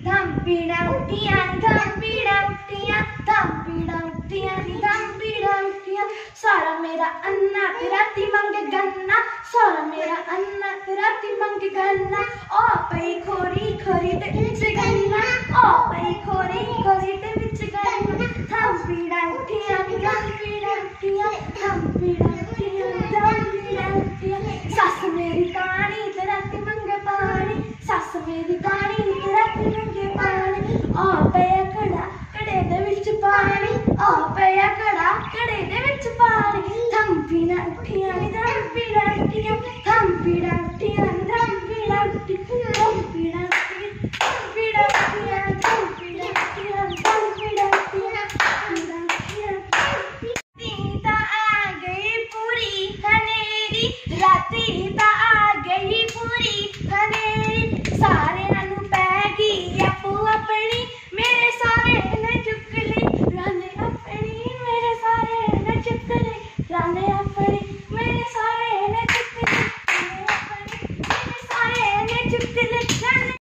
धम्पीड़ा उठियां धम्पीड़ा उठियां धम्पीड़ा उठियां नी धम्पीड़ा उठियां सारा मेरा अन्ना ते राती मंगे गन्ना सारा मेरा अन्ना ते राती मंगे गन्ना ओ पई खोरी खोरी ते विच गन्ना ओ पई खोरी खोरी ते विच गन्ना धम्पीड़ा उठियां नी धम्पीड़ा उठियां धम्पीड़ा उठियां धम्पीड़ा उठियां सस मेरी कानी ते राती मंगे पानी सस मेरी कानी ते राती मंगे पानी आ पिया घड़ा घड़े दे विच पानी आ पिया घड़ा घड़े दे विच पानी धम्पीड़ा उठियां नी धम्पीड़ा उठियां धम्पीड़ा उठियां नी धम्पीड़ा उठियां धम्पीड़ा उठियां धम्पीड़ा उठियां धम्पीड़ा उठियां धम्पीड़ा उठियां राती ता आ गई पूरी हनेरी राती ता आ गई पूरी हनेरी सारे नू पै गई आपू अपनी मेरे सारे ने चुक ली राने अपनी मेरे सारे ने चुक ली